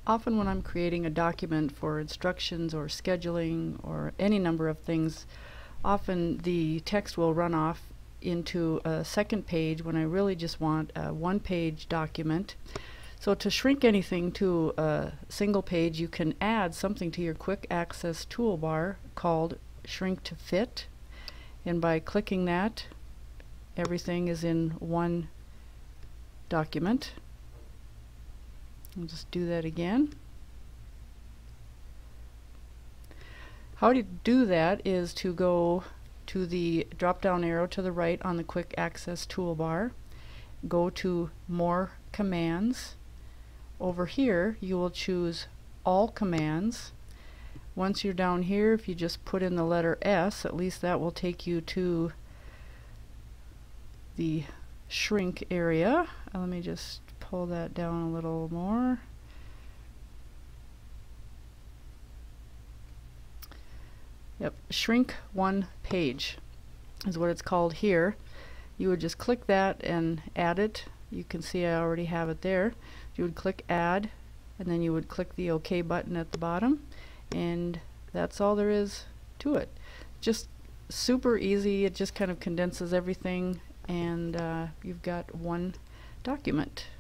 Often when I'm creating a document for instructions or scheduling or any number of things, often the text will run off into a second page when I really just want a one-page document. So to shrink anything to a single page, you can add something to your quick access toolbar called Shrink to Fit. And by clicking that, everything is in one document. I'll just do that again. How to do that is to go to the drop-down arrow to the right on the quick access toolbar, go to More Commands. Over here you will choose All Commands. Once you're down here, if you just put in the letter S, at least that will take you to the shrink area. Let me just pull that down a little more. Yep, shrink one page is what it's called here. You would just click that and add it. You can see I already have it there. You would click add, and then you would click the OK button at the bottom, and that's all there is to it. Just super easy. It just kind of condenses everything, and you've got one document.